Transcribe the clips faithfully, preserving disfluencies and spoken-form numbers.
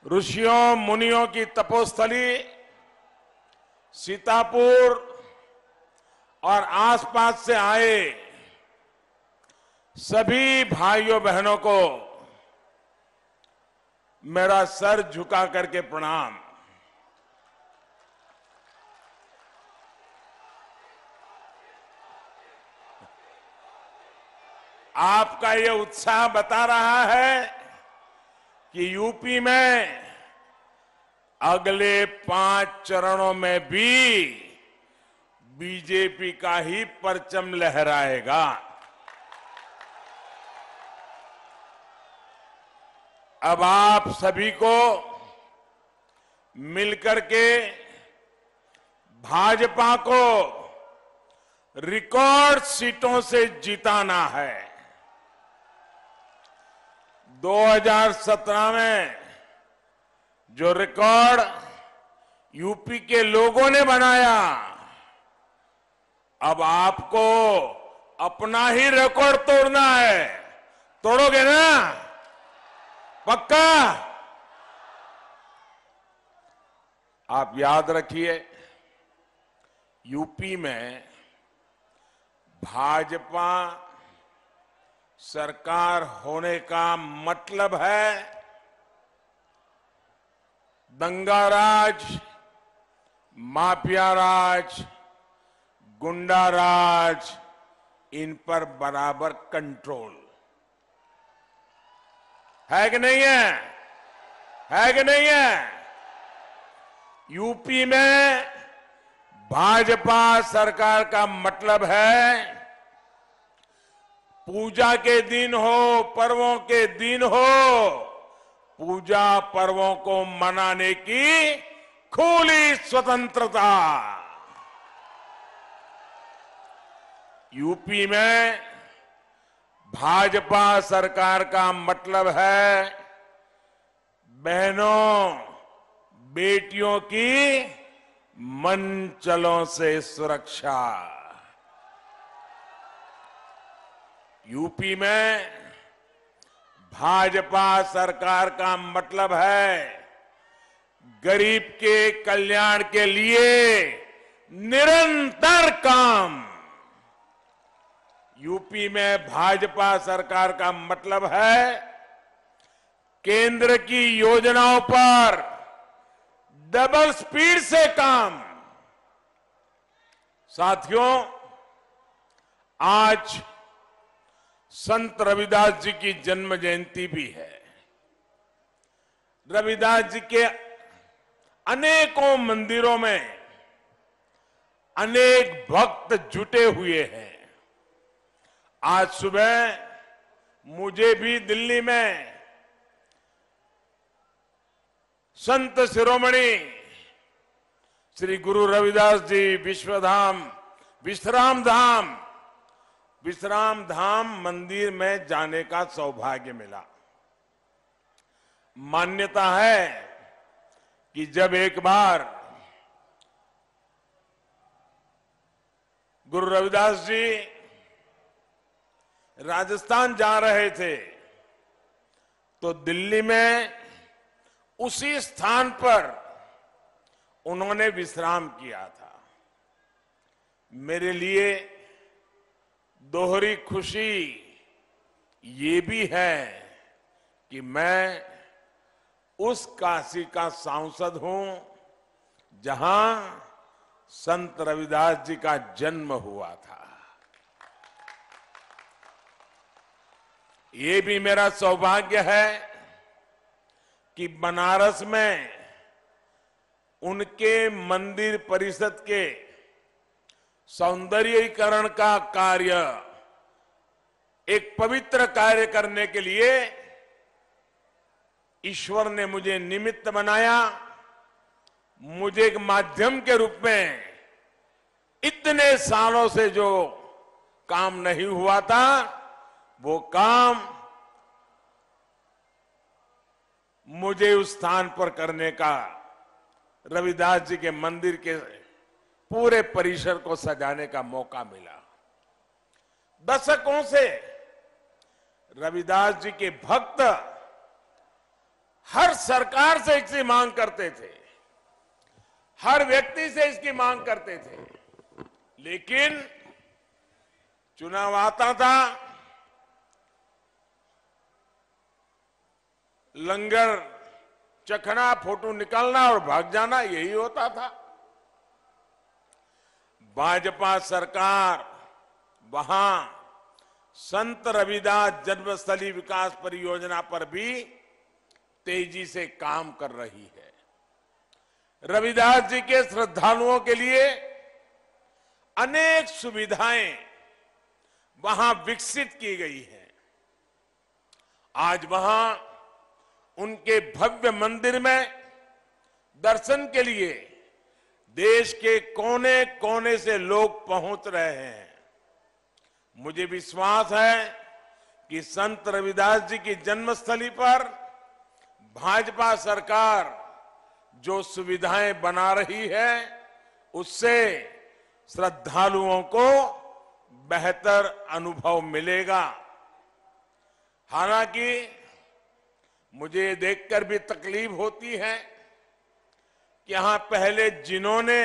ऋषियों मुनियों की तपोस्थली सीतापुर और आसपास से आए सभी भाइयों बहनों को मेरा सर झुका करके प्रणाम। आपका ये उत्साह बता रहा है कि यूपी में अगले पांच चरणों में भी बीजेपी का ही परचम लहराएगा। अब आप सभी को मिलकर के भाजपा को रिकॉर्ड सीटों से जिताना है। दो हज़ार सत्रह में जो रिकॉर्ड यूपी के लोगों ने बनाया, अब आपको अपना ही रिकॉर्ड तोड़ना है। तोड़ोगे ना? पक्का? आप याद रखिए, यूपी में भाजपा सरकार होने का मतलब है दंगाराज, माफिया राज, गुंडा राज, इन पर बराबर कंट्रोल है कि नहीं है? है कि नहीं है? यूपी में भाजपा सरकार का मतलब है पूजा के दिन हो, पर्वों के दिन हो, पूजा पर्वों को मनाने की खुली स्वतंत्रता। यूपी में भाजपा सरकार का मतलब है बहनों बेटियों की मनचलों से सुरक्षा। यूपी में भाजपा सरकार का मतलब है गरीब के कल्याण के लिए निरंतर काम। यूपी में भाजपा सरकार का मतलब है केंद्र की योजनाओं पर डबल स्पीड से काम। साथियों, आज संत रविदास जी की जन्म जयंती भी है। रविदास जी के अनेकों मंदिरों में अनेक भक्त जुटे हुए हैं। आज सुबह मुझे भी दिल्ली में संत शिरोमणि श्री गुरु रविदास जी विश्वधाम विश्राम धाम विश्राम धाम मंदिर में जाने का सौभाग्य मिला। मान्यता है कि जब एक बार गुरु रविदास जी राजस्थान जा रहे थे तो दिल्ली में उसी स्थान पर उन्होंने विश्राम किया था। मेरे लिए दोहरी खुशी ये भी है कि मैं उस काशी का सांसद हूं जहां संत रविदास जी का जन्म हुआ था। ये भी मेरा सौभाग्य है कि बनारस में उनके मंदिर परिषद के सौंदर्यीकरण का कार्य, एक पवित्र कार्य करने के लिए ईश्वर ने मुझे निमित्त बनाया। मुझे एक माध्यम के रूप में इतने सालों से जो काम नहीं हुआ था वो काम मुझे उस स्थान पर करने का, रविदास जी के मंदिर के पूरे परिसर को सजाने का मौका मिला। दशकों से रविदास जी के भक्त हर सरकार से इसकी मांग करते थे, हर व्यक्ति से इसकी मांग करते थे, लेकिन चुनाव आता था, लंगर चखना, फोटो निकालना और भाग जाना, यही होता था। भाजपा सरकार वहां संत रविदास जन्मस्थली विकास परियोजना पर भी तेजी से काम कर रही है। रविदास जी के श्रद्धालुओं के लिए अनेक सुविधाएं वहां विकसित की गई हैं। आज वहां उनके भव्य मंदिर में दर्शन के लिए देश के कोने कोने से लोग पहुंच रहे हैं। मुझे विश्वास है कि संत रविदास जी की जन्मस्थली पर भाजपा सरकार जो सुविधाएं बना रही है, उससे श्रद्धालुओं को बेहतर अनुभव मिलेगा। हालांकि मुझे देखकर भी तकलीफ होती है कि यहां पहले जिन्होंने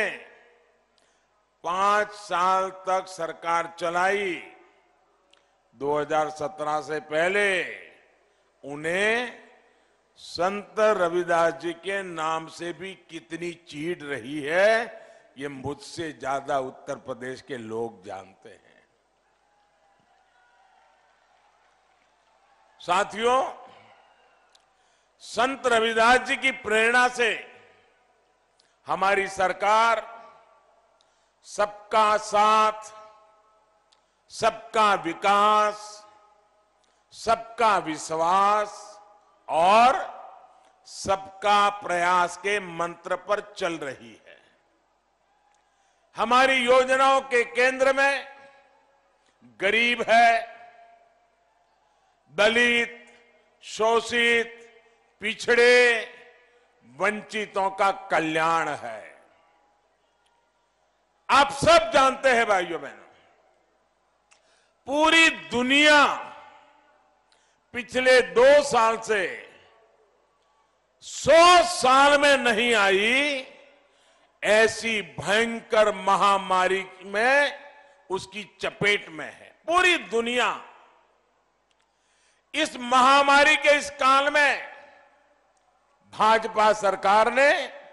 पांच साल तक सरकार चलाई, दो हज़ार सत्रह से पहले उन्हें संत रविदास जी के नाम से भी कितनी चीड़ रही है, ये मुझसे ज्यादा उत्तर प्रदेश के लोग जानते हैं। साथियों, संत रविदास जी की प्रेरणा से हमारी सरकार सबका साथ, सबका विकास, सबका विश्वास और सबका प्रयास के मंत्र पर चल रही है। हमारी योजनाओं के केंद्र में गरीब है, दलित, शोषित, पिछड़े, वंचितों का कल्याण है। आप सब जानते हैं भाइयों बहनों, पूरी दुनिया पिछले दो साल से सौ साल में नहीं आई ऐसी भयंकर महामारी में उसकी चपेट में है। पूरी दुनिया इस महामारी के इस काल में भाजपा सरकार ने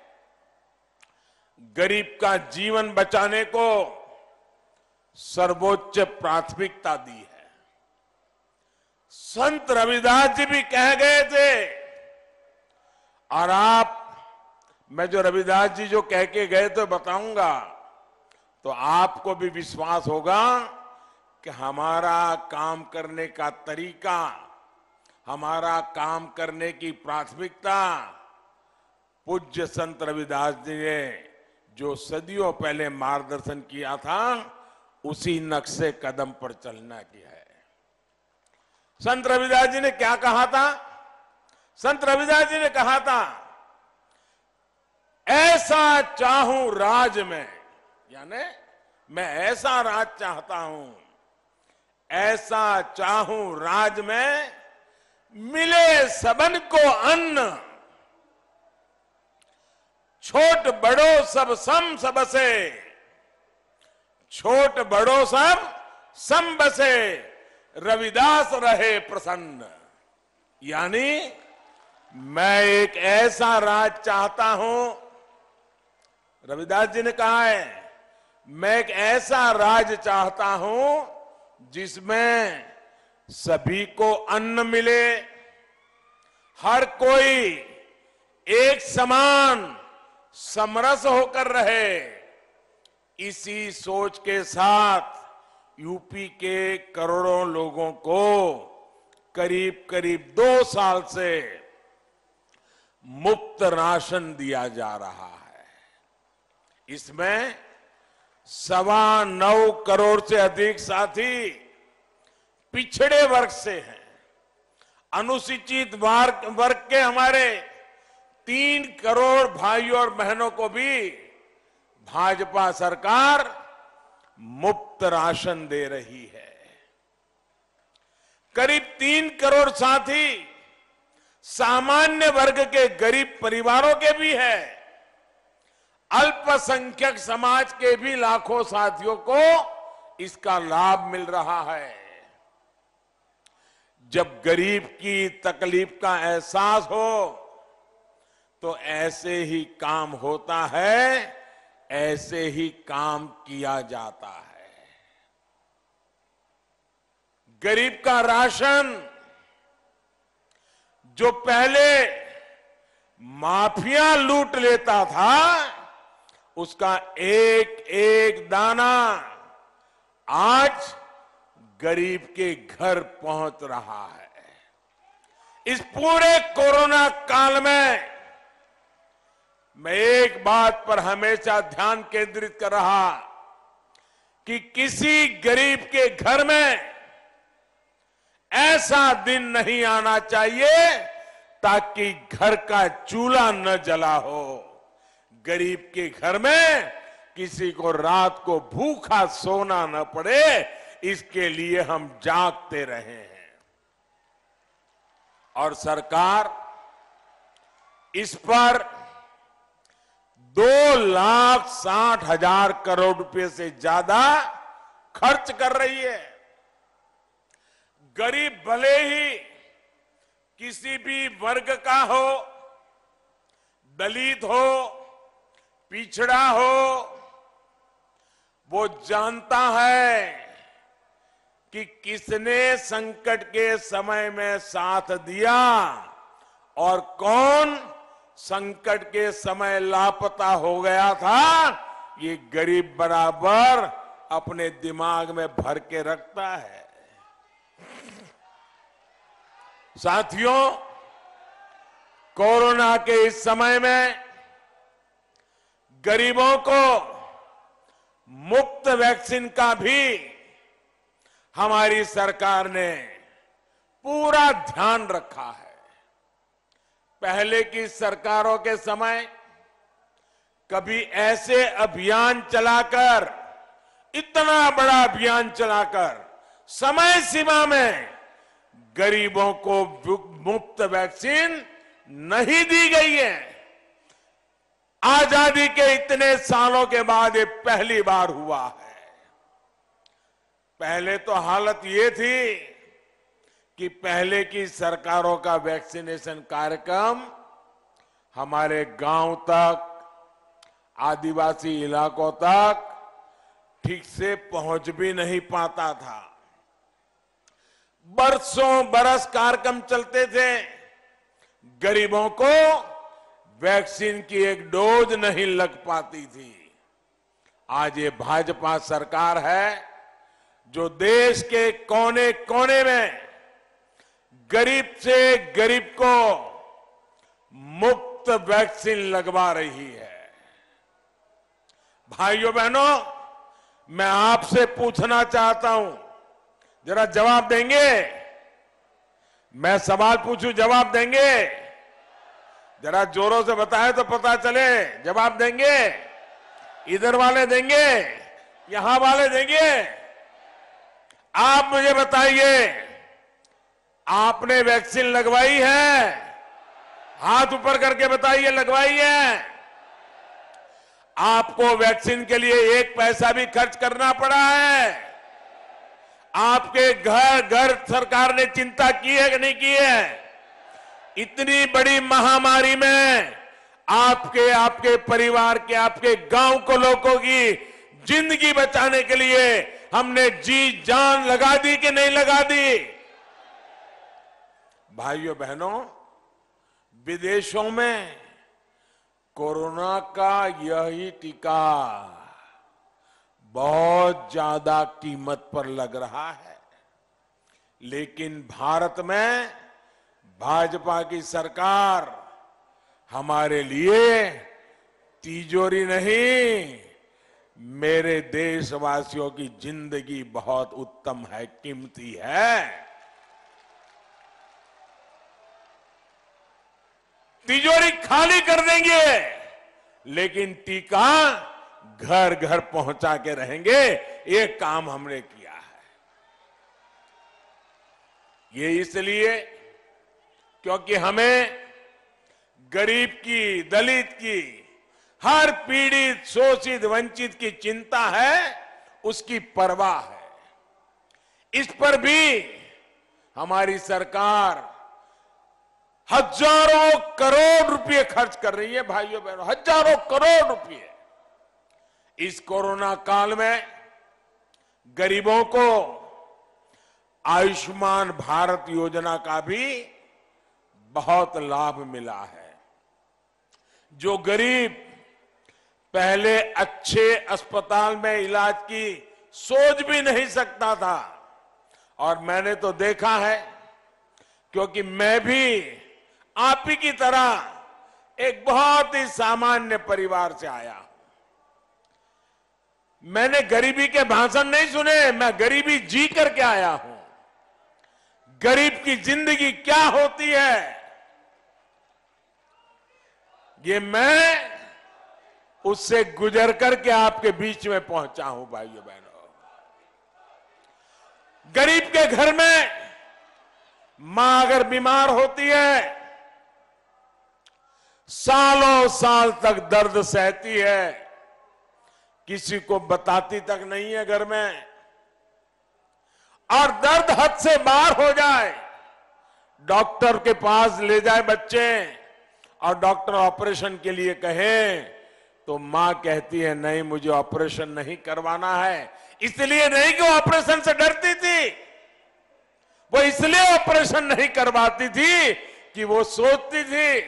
गरीब का जीवन बचाने को सर्वोच्च प्राथमिकता दी है। संत रविदास जी भी कह गए थे, और आप, मैं जो रविदास जी जो कह के गए तो बताऊंगा, तो आपको भी विश्वास होगा कि हमारा काम करने का तरीका, हमारा काम करने की प्राथमिकता पूज्य संत रविदास जी ने जो सदियों पहले मार्गदर्शन किया था, उसी नक्शे कदम पर चलना की है। संत रविदास जी ने क्या कहा था? संत रविदास जी ने कहा था, ऐसा चाहूं राज में, यानी मैं ऐसा राज चाहता हूं, ऐसा चाहूं राज में मिले सबन को अन्न, छोट बड़ो सब सम सब बसे, छोट बड़ो सब सम बसे, रविदास रहे प्रसन्न। यानी मैं एक ऐसा राज चाहता हूं, रविदास जी ने कहा है, मैं एक ऐसा राज चाहता हूं जिसमें सभी को अन्न मिले, हर कोई एक समान समरस होकर रहे। इसी सोच के साथ यूपी के करोड़ों लोगों को करीब करीब दो साल से मुफ्त राशन दिया जा रहा है। इसमें सवा नौ करोड़ से अधिक साथी पिछड़े वर्ग से हैं। अनुसूचित वर्ग वर्ग के हमारे तीन करोड़ भाइयों और बहनों को भी भाजपा सरकार मुफ्त राशन दे रही है। करीब तीन करोड़ साथी सामान्य वर्ग के गरीब परिवारों के भी है, अल्पसंख्यक समाज के भी लाखों साथियों को इसका लाभ मिल रहा है। जब गरीब की तकलीफ का एहसास हो तो ऐसे ही काम होता है, ऐसे ही काम किया जाता है। गरीब का राशन जो पहले माफिया लूट लेता था, उसका एक एक दाना आज गरीब के घर पहुंच रहा है। इस पूरे कोरोना काल में मैं एक बात पर हमेशा ध्यान केंद्रित कर रहा कि किसी गरीब के घर में ऐसा दिन नहीं आना चाहिए ताकि घर का चूल्हा न जला हो। गरीब के घर में किसी को रात को भूखा सोना न पड़े, इसके लिए हम जागते रहे हैं। और सरकार इस पर दो लाख साठ हजार करोड़ रुपए से ज्यादा खर्च कर रही है। गरीब भले ही किसी भी वर्ग का हो, दलित हो, पिछड़ा हो, वो जानता है कि किसने संकट के समय में साथ दिया और कौन संकट के समय लापता हो गया था। ये गरीब बराबर अपने दिमाग में भर के रखता है। साथियों, कोरोना के इस समय में गरीबों को मुफ्त वैक्सीन का भी हमारी सरकार ने पूरा ध्यान रखा है। पहले की सरकारों के समय कभी ऐसे अभियान चलाकर, इतना बड़ा अभियान चलाकर समय सीमा में गरीबों को मुफ्त वैक्सीन नहीं दी गई है। आजादी के इतने सालों के बाद ये पहली बार हुआ है। पहले तो हालत ये थी कि पहले की सरकारों का वैक्सीनेशन कार्यक्रम हमारे गांव तक, आदिवासी इलाकों तक ठीक से पहुंच भी नहीं पाता था। बरसों बरस कार्यक्रम चलते थे, गरीबों को वैक्सीन की एक डोज नहीं लग पाती थी। आज ये भाजपा सरकार है जो देश के कोने कोने में गरीब से गरीब को मुफ्त वैक्सीन लगवा रही है। भाइयों बहनों, मैं आपसे पूछना चाहता हूं, जरा जवाब देंगे? मैं सवाल पूछूं, जवाब देंगे? जरा जोरों से बताएं तो पता चले। जवाब देंगे? इधर वाले देंगे, यहां वाले देंगे? आप मुझे बताइए, आपने वैक्सीन लगवाई है? हाथ ऊपर करके बताइए, लगवाई है? आपको वैक्सीन के लिए एक पैसा भी खर्च करना पड़ा है? आपके घर घर सरकार ने चिंता की है कि नहीं की है? इतनी बड़ी महामारी में आपके आपके परिवार के, आपके गांव को, लोगों की जिंदगी बचाने के लिए हमने जी जान लगा दी कि नहीं लगा दी? भाइयों बहनों, विदेशों में कोरोना का यही टीका बहुत ज्यादा कीमत पर लग रहा है, लेकिन भारत में भाजपा की सरकार हमारे लिए तिजोरी नहीं, मेरे देशवासियों की जिंदगी बहुत उत्तम है, कीमती है। तिजोरी खाली कर देंगे, लेकिन टीका घर घर पहुंचा के रहेंगे। ये काम हमने किया है। ये इसलिए क्योंकि हमें गरीब की, दलित की, हर पीड़ित, शोषित, वंचित की चिंता है, उसकी परवाह है। इस पर भी हमारी सरकार हजारों करोड़ रुपए खर्च कर रही है भाइयों बहनों, हजारों करोड़ रुपए। इस कोरोना काल में गरीबों को आयुष्मान भारत योजना का भी बहुत लाभ मिला है। जो गरीब पहले अच्छे अस्पताल में इलाज की सोच भी नहीं सकता था, और मैंने तो देखा है, क्योंकि मैं भी आप ही की तरह एक बहुत ही सामान्य परिवार से आया हूं। मैंने गरीबी के भाषण नहीं सुने, मैं गरीबी जी करके आया हूं। गरीब की जिंदगी क्या होती है, ये मैं उससे गुजर करके आपके बीच में पहुंचा हूं भाइयों बहनों। गरीब के घर में मां अगर बीमार होती है, सालों साल तक दर्द सहती है, किसी को बताती तक नहीं है घर में, और दर्द हद से बाहर हो जाए, डॉक्टर के पास ले जाए बच्चे, और डॉक्टर ऑपरेशन के लिए कहे, तो मां कहती है नहीं, मुझे ऑपरेशन नहीं करवाना है। इसलिए नहीं कि ऑपरेशन से डरती थी, वो इसलिए ऑपरेशन नहीं करवाती थी कि वो सोचती थी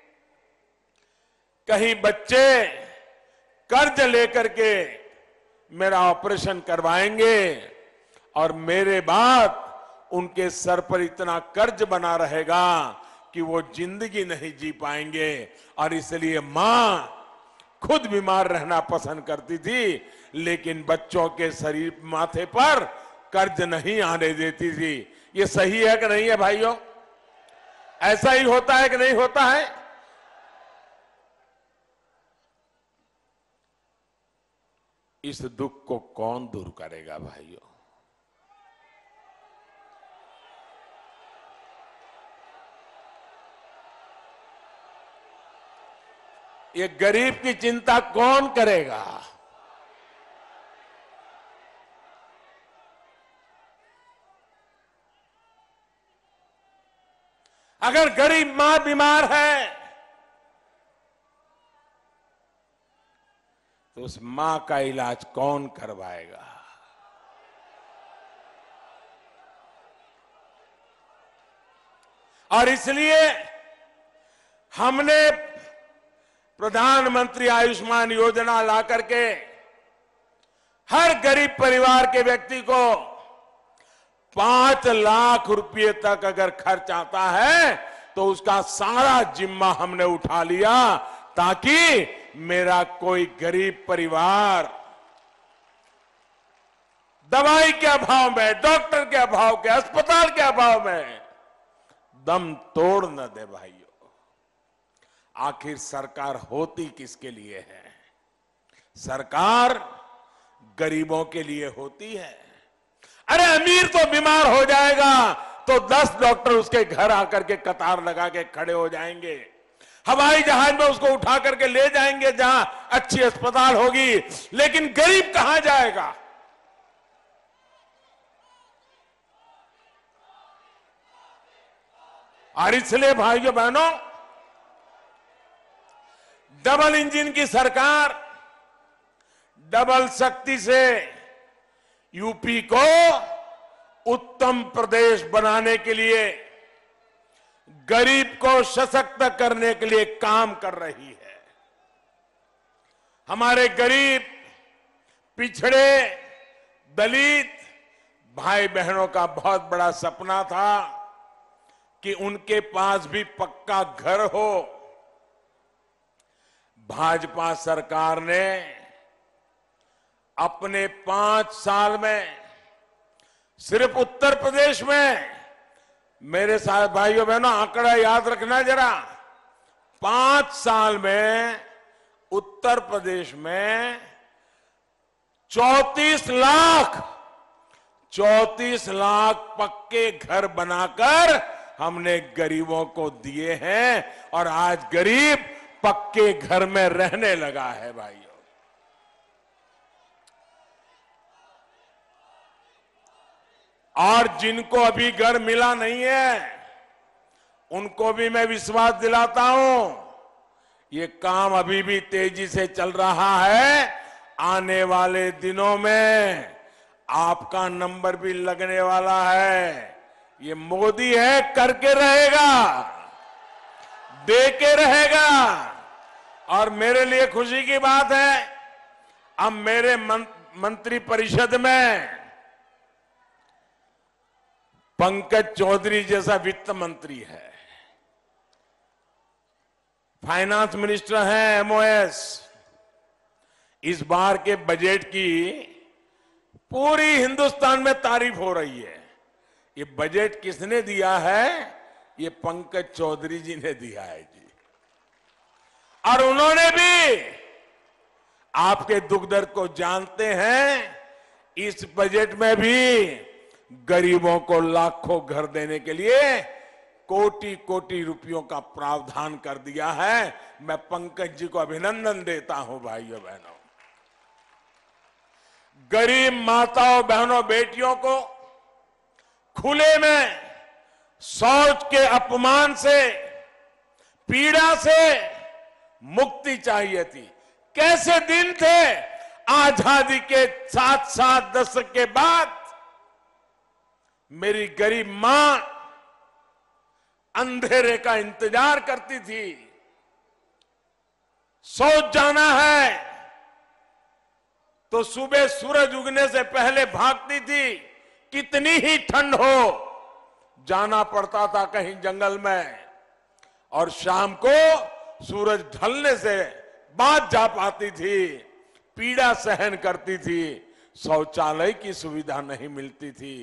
कहीं बच्चे कर्ज लेकर के मेरा ऑपरेशन करवाएंगे और मेरे बाद उनके सर पर इतना कर्ज बना रहेगा कि वो जिंदगी नहीं जी पाएंगे। और इसलिए मां खुद बीमार रहना पसंद करती थी, लेकिन बच्चों के शरीर माथे पर कर्ज नहीं आने देती थी। ये सही है कि नहीं है भाइयों? ऐसा ही होता है कि नहीं होता है? इस दुख को कौन दूर करेगा भाइयों? ये गरीब की चिंता कौन करेगा? अगर गरीब मां बीमार है तो उस मां का इलाज कौन करवाएगा? और इसलिए हमने प्रधानमंत्री आयुष्मान योजना ला करके हर गरीब परिवार के व्यक्ति को पांच लाख रुपए तक अगर खर्च आता है तो उसका सारा जिम्मा हमने उठा लिया, ताकि मेरा कोई गरीब परिवार दवाई के अभाव में, डॉक्टर के अभाव के, अस्पताल के अभाव में दम तोड़ न दे भाइयों। आखिर सरकार होती किसके लिए है? सरकार गरीबों के लिए होती है। अरे अमीर तो बीमार हो जाएगा तो दस डॉक्टर उसके घर आकर के कतार लगा के खड़े हो जाएंगे, हवाई जहाज में उसको उठा करके ले जाएंगे जहां अच्छी अस्पताल होगी, लेकिन गरीब कहां जाएगा? और इसलिए भाइयों बहनों, डबल इंजन की सरकार डबल शक्ति से यूपी को उत्तम प्रदेश बनाने के लिए, गरीब को सशक्त करने के लिए काम कर रही है। हमारे गरीब, पिछड़े, दलित भाई बहनों का बहुत बड़ा सपना था कि उनके पास भी पक्का घर हो। भाजपा सरकार ने अपने पांच साल में सिर्फ उत्तर प्रदेश में, मेरे साथ भाइयों बहनों आंकड़ा याद रखना जरा, पांच साल में उत्तर प्रदेश में चौंतीस लाख चौंतीस लाख पक्के घर बनाकर हमने गरीबों को दिए हैं और आज गरीब पक्के घर में रहने लगा है भाइयों। और जिनको अभी घर मिला नहीं है उनको भी मैं विश्वास दिलाता हूं, ये काम अभी भी तेजी से चल रहा है। आने वाले दिनों में आपका नंबर भी लगने वाला है। ये मोदी है, करके रहेगा, दे के रहेगा। और मेरे लिए खुशी की बात है, अब मेरे मंत्री परिषद में पंकज चौधरी जैसा वित्त मंत्री है, फाइनेंस मिनिस्टर हैं एमओएस। इस बार के बजट की पूरी हिंदुस्तान में तारीफ हो रही है। ये बजट किसने दिया है? ये पंकज चौधरी जी ने दिया है जी। और उन्होंने भी आपके दुख दर्द को जानते हैं। इस बजट में भी गरीबों को लाखों घर देने के लिए कोटि कोटि रुपयों का प्रावधान कर दिया है। मैं पंकज जी को अभिनंदन देता हूं भाइयों बहनों। गरीब माताओं बहनों बेटियों को खुले में शौच के अपमान से, पीड़ा से मुक्ति चाहिए थी। कैसे दिन थे आजादी के सात सात दशक के बाद। मेरी गरीब मां अंधेरे का इंतजार करती थी। शौच जाना है तो सुबह सूरज उगने से पहले भागती थी। कितनी ही ठंड हो जाना पड़ता था कहीं जंगल में, और शाम को सूरज ढलने से बाद जा पाती थी। पीड़ा सहन करती थी। शौचालय की सुविधा नहीं मिलती थी।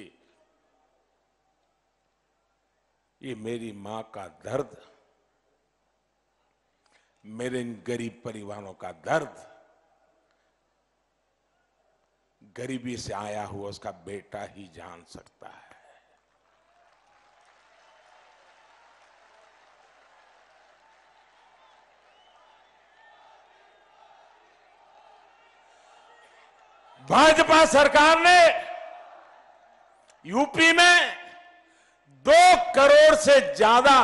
ये मेरी मां का दर्द, मेरे इन गरीब परिवारों का दर्द, गरीबी से आया हुआ उसका बेटा ही जान सकता है। भाजपा सरकार ने यूपी में दो करोड़ से ज्यादा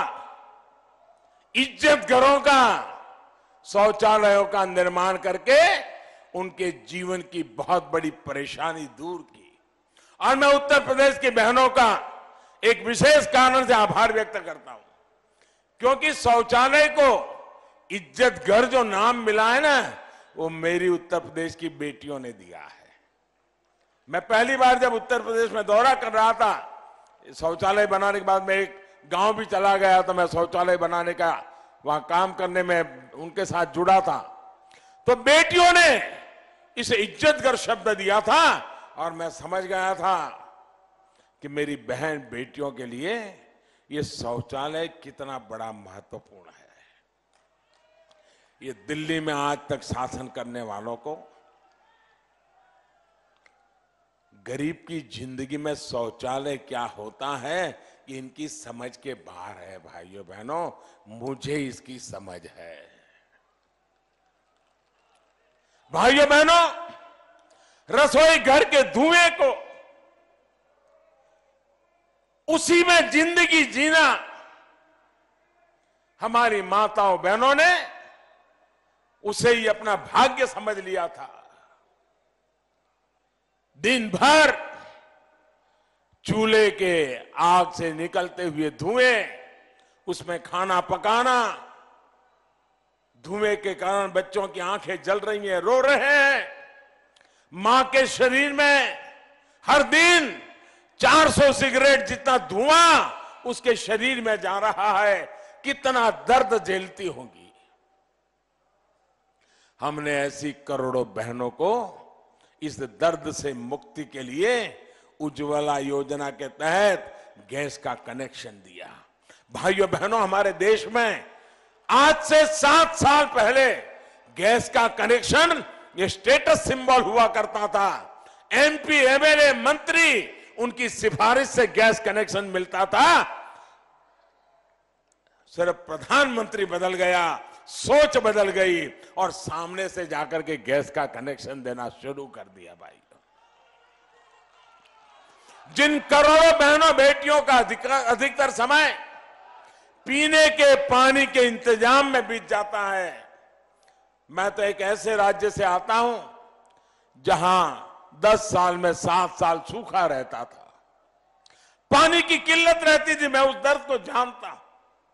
इज्जत घरों का, शौचालयों का निर्माण करके उनके जीवन की बहुत बड़ी परेशानी दूर की। और मैं उत्तर प्रदेश की बहनों का एक विशेष कारण से आभार व्यक्त करता हूं, क्योंकि शौचालय को इज्जत घर जो नाम मिला है ना, वो मेरी उत्तर प्रदेश की बेटियों ने दिया है। मैं पहली बार जब उत्तर प्रदेश में दौरा कर रहा था, शौचालय बनाने के बाद मैं एक गांव भी चला गया, तो मैं शौचालय बनाने का वहां काम करने में उनके साथ जुड़ा था। तो बेटियों ने इसे इज्जतगर शब्द दिया था और मैं समझ गया था कि मेरी बहन बेटियों के लिए ये शौचालय कितना बड़ा महत्वपूर्ण है। ये दिल्ली में आज तक शासन करने वालों को गरीब की जिंदगी में शौचालय क्या होता है ये इनकी समझ के बाहर है। भाइयों बहनों, मुझे इसकी समझ है। भाइयों बहनों, रसोई घर के धुएं को, उसी में जिंदगी जीना हमारी माताओं बहनों ने उसे ही अपना भाग्य समझ लिया था। दिन भर चूल्हे के आग से निकलते हुए धुएं, उसमें खाना पकाना, धुएं के कारण बच्चों की आंखें जल रही हैं, रो रहे हैं। मां के शरीर में हर दिन चार सौ सिगरेट जितना धुआं उसके शरीर में जा रहा है। कितना दर्द झेलती होंगी। हमने ऐसी करोड़ों बहनों को इस दर्द से मुक्ति के लिए उज्ज्वला योजना के तहत गैस का कनेक्शन दिया। भाइयों बहनों, हमारे देश में आज से सात साल पहले गैस का कनेक्शन ये स्टेटस सिंबल हुआ करता था। एमपी, एमएलए, मंत्री, उनकी सिफारिश से गैस कनेक्शन मिलता था। सिर्फ प्रधानमंत्री बदल गया, सोच बदल गई और सामने से जाकर के गैस का कनेक्शन देना शुरू कर दिया। भाई, जिन करोड़ों बहनों बेटियों का अधिकतर समय पीने के पानी के इंतजाम में बीत जाता है। मैं तो एक ऐसे राज्य से आता हूं जहां दस साल में सात साल सूखा रहता था, पानी की किल्लत रहती थी। मैं उस दर्द को जानता हूं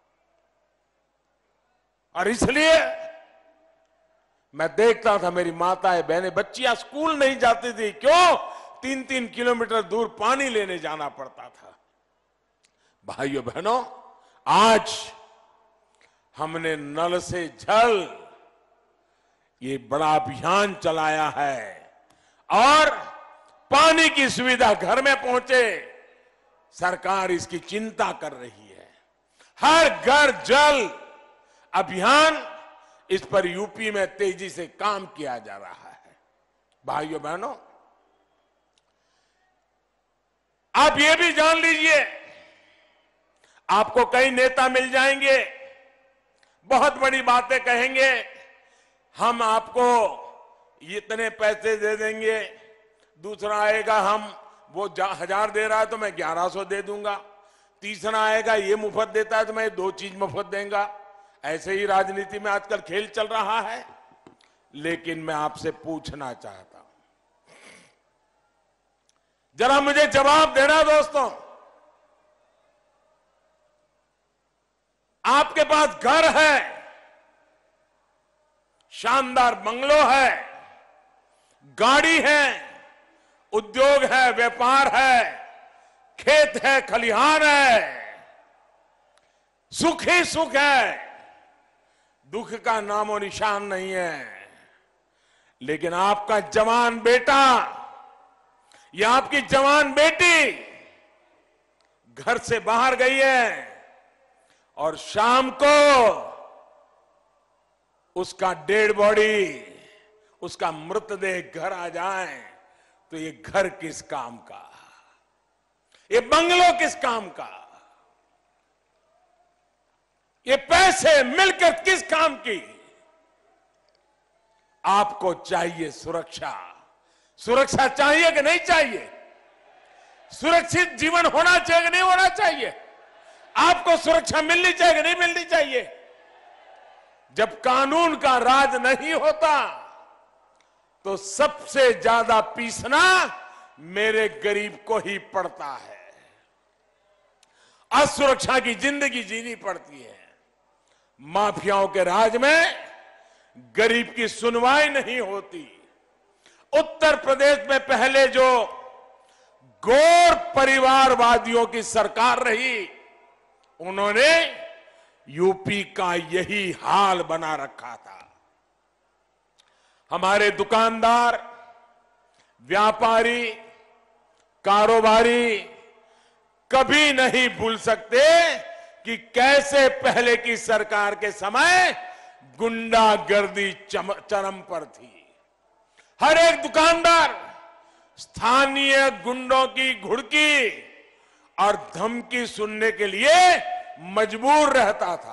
और इसलिए मैं देखता था मेरी माताएं बहनें, बच्चियां स्कूल नहीं जाती थी। क्यों? तीन तीन किलोमीटर दूर पानी लेने जाना पड़ता था। भाइयों बहनों, आज हमने नल से जल ये बड़ा अभियान चलाया है और पानी की सुविधा घर में पहुंचे, सरकार इसकी चिंता कर रही है। हर घर जल अभियान, इस पर यूपी में तेजी से काम किया जा रहा है। भाइयों बहनों, आप ये भी जान लीजिए, आपको कई नेता मिल जाएंगे, बहुत बड़ी बातें कहेंगे, हम आपको इतने पैसे दे देंगे। दूसरा आएगा, हम वो हजार दे रहा है तो मैं ग्यारह सौ दे दूंगा। तीसरा आएगा, ये मुफ्त देता है तो मैं दो चीज मुफ्त देंगे। ऐसे ही राजनीति में आजकल खेल चल रहा है। लेकिन मैं आपसे पूछना चाहता हूं, जरा मुझे जवाब देना दोस्तों, आपके पास घर है, शानदार बंगलो है, गाड़ी है, उद्योग है, व्यापार है, खेत है, खलिहान है, सुख ही सुख है, दुख का नामो निशान नहीं है। लेकिन आपका जवान बेटा या आपकी जवान बेटी घर से बाहर गई है और शाम को उसका डेड बॉडी, उसका मृतदेह घर आ जाए तो ये घर किस काम का, ये बंगलो किस काम का, ये पैसे मिलकर किस काम की? आपको चाहिए सुरक्षा। सुरक्षा चाहिए कि नहीं चाहिए? सुरक्षित जीवन होना चाहिए कि नहीं होना चाहिए? आपको सुरक्षा मिलनी चाहिए कि नहीं मिलनी चाहिए? जब कानून का राज नहीं होता तो सबसे ज्यादा पीसना मेरे गरीब को ही पड़ता है। असुरक्षा की जिंदगी जीनी पड़ती है। माफियाओं के राज में गरीब की सुनवाई नहीं होती। उत्तर प्रदेश में पहले जो गौर परिवारवादियों की सरकार रही, उन्होंने यूपी का यही हाल बना रखा था। हमारे दुकानदार, व्यापारी, कारोबारी कभी नहीं भूल सकते कि कैसे पहले की सरकार के समय गुंडागर्दी चरम पर थी। हर एक दुकानदार स्थानीय गुंडों की घुड़की और धमकी सुनने के लिए मजबूर रहता था।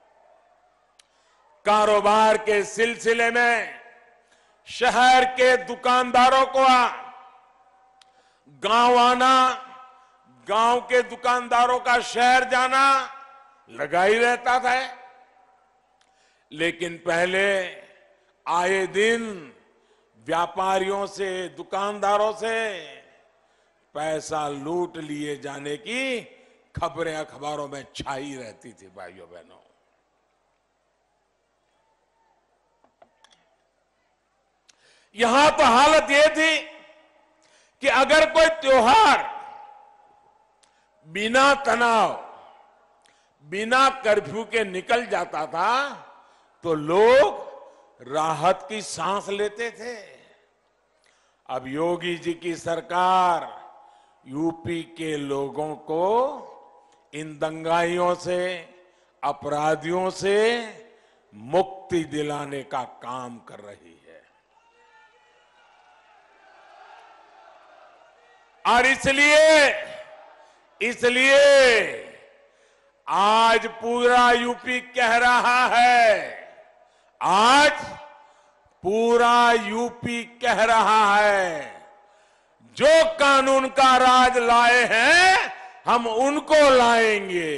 कारोबार के सिलसिले में शहर के दुकानदारों को गांव आना, गांव के दुकानदारों का शहर जाना लगा ही रहता था। लेकिन पहले आए दिन व्यापारियों से, दुकानदारों से पैसा लूट लिए जाने की खबरें अखबारों में छाई रहती थी। भाइयों बहनों, यहां तो हालत यह थी कि अगर कोई त्योहार बिना तनाव, बिना कर्फ्यू के निकल जाता था तो लोग राहत की सांस लेते थे। अब योगी जी की सरकार यूपी के लोगों को इन दंगाइयों से, अपराधियों से मुक्ति दिलाने का काम कर रही है। और इसलिए इसलिए आज पूरा यूपी कह रहा है, आज पूरा यूपी कह रहा है, जो कानून का राज लाए हैं हम उनको लाएंगे।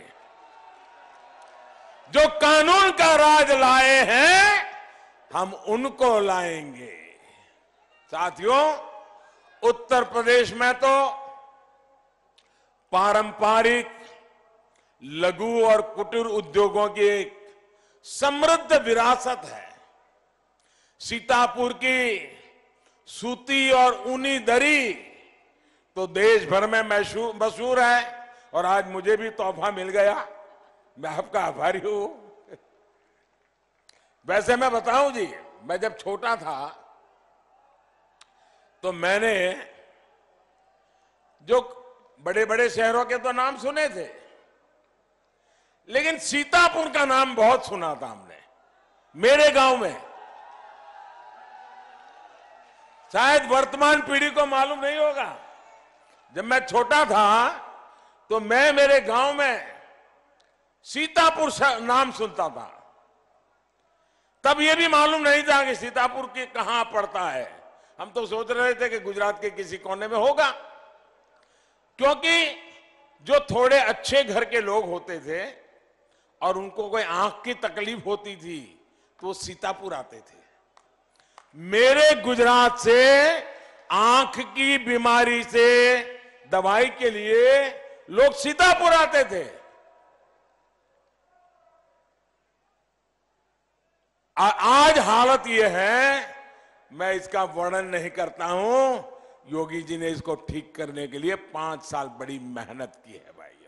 जो कानून का राज लाए हैं हम उनको लाएंगे। साथियों, उत्तर प्रदेश में तो पारंपरिक लघु और कुटीर उद्योगों की एक समृद्ध विरासत है। सीतापुर की सूती और ऊनी दरी तो देश भर में मशहूर है और आज मुझे भी तोहफा मिल गया, मैं आपका आभारी हूं। वैसे मैं बताऊं जी, मैं जब छोटा था तो मैंने जो बड़े बड़े शहरों के तो नाम सुने थे, लेकिन सीतापुर का नाम बहुत सुना था हमने मेरे गांव में। शायद वर्तमान पीढ़ी को मालूम नहीं होगा, जब मैं छोटा था तो मैं मेरे गांव में सीतापुर नाम सुनता था। तब यह भी मालूम नहीं था कि सीतापुर के कहां पड़ता है। हम तो सोच रहे थे कि गुजरात के किसी कोने में होगा, क्योंकि जो थोड़े अच्छे घर के लोग होते थे और उनको कोई आंख की तकलीफ होती थी तो वो सीतापुर आते थे। मेरे गुजरात से आंख की बीमारी से दवाई के लिए लोग सीतापुर आते थे। आज हालत यह है, मैं इसका वर्णन नहीं करता हूं। योगी जी ने इसको ठीक करने के लिए पांच साल बड़ी मेहनत की है भाइयों।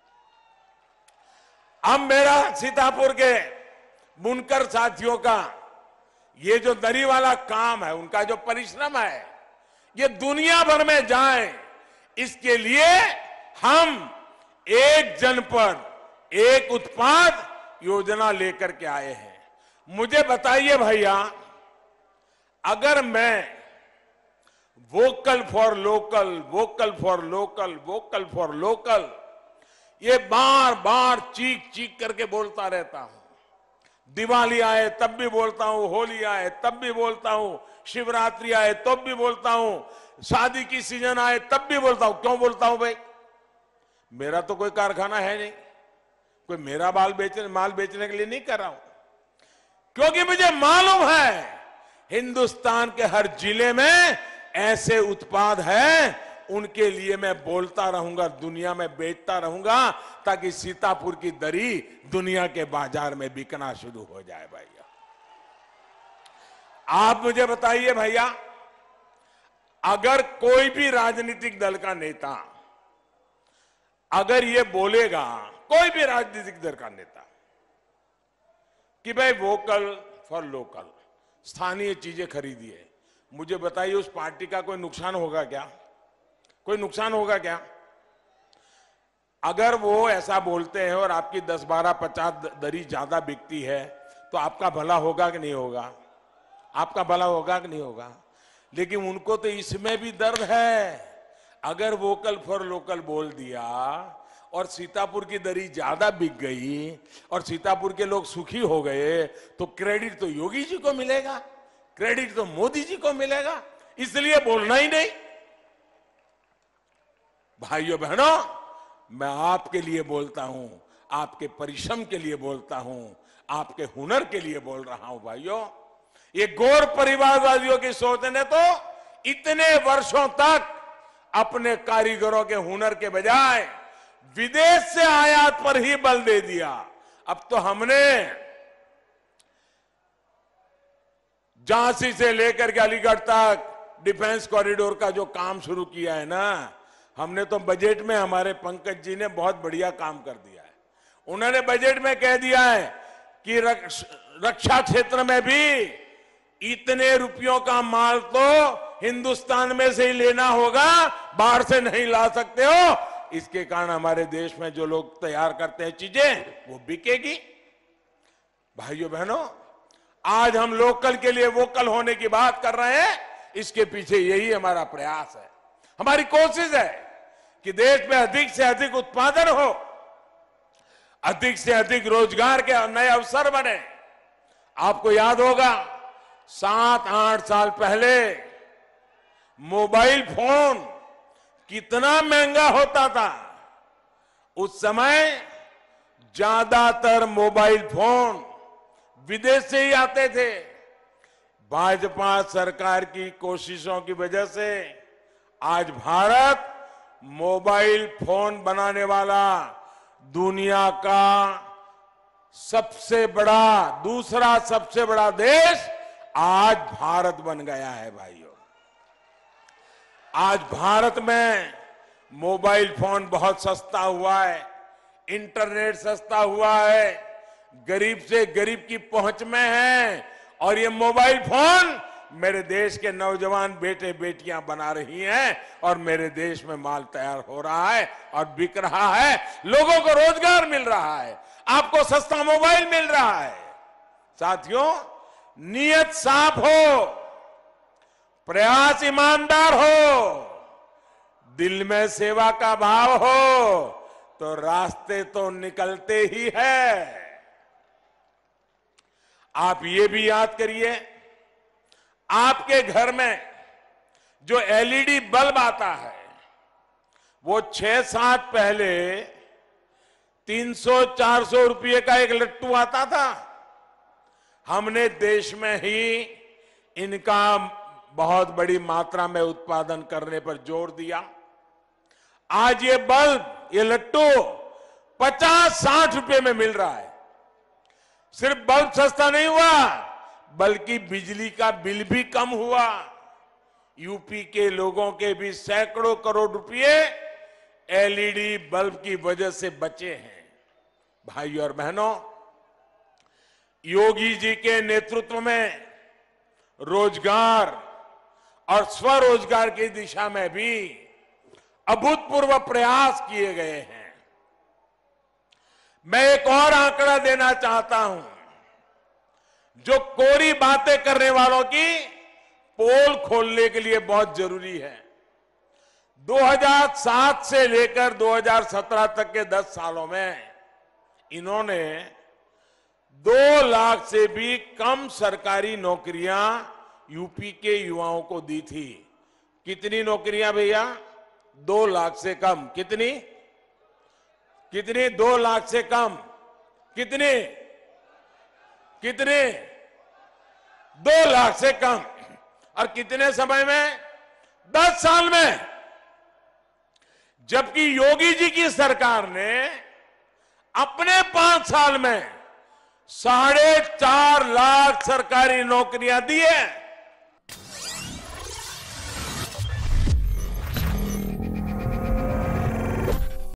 अब मेरा सीतापुर के बुनकर साथियों का ये जो दरी वाला काम है, उनका जो परिश्रम है, ये दुनिया भर में जाए, इसके लिए हम एक जनपद एक उत्पाद योजना लेकर के आए हैं। मुझे बताइए भैया, अगर मैं vocal for local, vocal for local, vocal for local ये बार बार चीख चीख करके बोलता रहता हूं, दिवाली आए तब भी बोलता हूं, होली आए तब भी बोलता हूं, शिवरात्रि आए तब भी बोलता हूं, शादी की सीजन आए तब भी बोलता हूं। क्यों बोलता हूं भाई? मेरा तो कोई कारखाना है नहीं, कोई मेरा माल बेचने माल बेचने के लिए नहीं कर रहा हूं, क्योंकि मुझे मालूम है हिंदुस्तान के हर जिले में ऐसे उत्पाद हैं, उनके लिए मैं बोलता रहूंगा, दुनिया में बेचता रहूंगा, ताकि सीतापुर की दरी दुनिया के बाजार में बिकना शुरू हो जाए। भैया आप मुझे बताइए भैया, अगर कोई भी राजनीतिक दल का नेता अगर ये बोलेगा, कोई भी राजनीतिक दल का नेता, कि भाई वोकल फॉर लोकल, स्थानीय चीजें खरीदिए, मुझे बताइए उस पार्टी का कोई नुकसान होगा क्या? कोई नुकसान होगा क्या? अगर वो ऐसा बोलते हैं और आपकी दस बारह पचास दरी ज्यादा बिकती है तो आपका भला होगा कि नहीं होगा? आपका भला होगा कि नहीं होगा? लेकिन उनको तो इसमें भी दर्द है। अगर वोकल फॉर लोकल बोल दिया और सीतापुर की दरी ज्यादा बिक गई और सीतापुर के लोग सुखी हो गए, तो क्रेडिट तो योगी जी को मिलेगा, क्रेडिट तो मोदी जी को मिलेगा, इसलिए बोलना ही नहीं। भाइयों बहनों, मैं आपके लिए बोलता हूं, आपके परिश्रम के लिए बोलता हूं, आपके हुनर के लिए बोल रहा हूं। भाइयों, ये गौर परिवारवादियों की सोच ने तो इतने वर्षों तक अपने कारीगरों के हुनर के बजाय विदेश से आयात पर ही बल दे दिया। अब तो हमने झांसी से लेकर के अलीगढ़ तक डिफेंस कॉरिडोर का जो काम शुरू किया है ना, हमने तो बजट में, हमारे पंकज जी ने बहुत बढ़िया काम कर दिया है। उन्होंने बजट में कह दिया है कि रक्षा क्षेत्र में भी इतने रुपयों का माल तो हिंदुस्तान में से ही लेना होगा, बाहर से नहीं ला सकते हो। इसके कारण हमारे देश में जो लोग तैयार करते हैं चीजें, वो बिकेगी। भाइयों बहनों, आज हम लोकल के लिए वोकल होने की बात कर रहे हैं, इसके पीछे यही हमारा प्रयास है, हमारी कोशिश है कि देश में अधिक से अधिक उत्पादन हो, अधिक से अधिक रोजगार के नए अवसर बने। आपको याद होगा सात आठ साल पहले मोबाइल फोन कितना महंगा होता था। उस समय ज्यादातर मोबाइल फोन विदेश से ही आते थे। भाजपा सरकार की कोशिशों की वजह से आज भारत मोबाइल फोन बनाने वाला दुनिया का सबसे बड़ा दूसरा सबसे बड़ा देश आज भारत बन गया है भाइयों। आज भारत में मोबाइल फोन बहुत सस्ता हुआ है, इंटरनेट सस्ता हुआ है, गरीब से गरीब की पहुंच में है। और ये मोबाइल फोन मेरे देश के नौजवान बेटे बेटियां बना रही हैं और मेरे देश में माल तैयार हो रहा है और बिक रहा है। लोगों को रोजगार मिल रहा है, आपको सस्ता मोबाइल मिल रहा है। साथियों, नियत साफ हो, प्रयास ईमानदार हो, दिल में सेवा का भाव हो तो रास्ते तो निकलते ही है। आप ये भी याद करिए, आपके घर में जो एलईडी बल्ब आता है वो छह सात पहले तीन सौ चार सौ रुपये का एक लट्टू आता था। हमने देश में ही इनका बहुत बड़ी मात्रा में उत्पादन करने पर जोर दिया। आज ये बल्ब, ये लट्टू पचास साठ रुपए में मिल रहा है। सिर्फ बल्ब सस्ता नहीं हुआ बल्कि बिजली का बिल भी कम हुआ। यूपी के लोगों के भी सैकड़ों करोड़ रुपए एलईडी बल्ब की वजह से बचे हैं। भाइयों और बहनों, योगी जी के नेतृत्व में रोजगार और स्वरोजगार की दिशा में भी अभूतपूर्व प्रयास किए गए हैं। मैं एक और आंकड़ा देना चाहता हूं जो कोरी बातें करने वालों की पोल खोलने के लिए बहुत जरूरी है। दो हज़ार सात से लेकर दो हज़ार सत्रह तक के दस सालों में इन्होंने दो लाख से भी कम सरकारी नौकरियां यूपी के युवाओं को दी थी। कितनी नौकरियां भैया? दो लाख से कम। कितनी कितनी दो लाख से कम। कितने कितने दो लाख से कम। और कितने समय में? दस साल में। जबकि योगी जी की सरकार ने अपने पांच साल में साढ़े चार लाख सरकारी नौकरियां दी है।